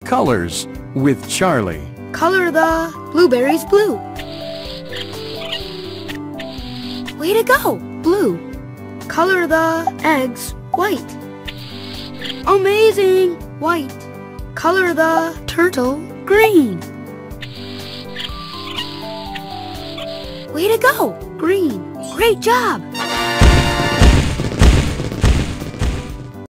Colors with Charlie. Color the blueberries blue. Way to go, blue. Color the eggs white. Amazing, white. Color the turtle green. Way to go, green. Great job.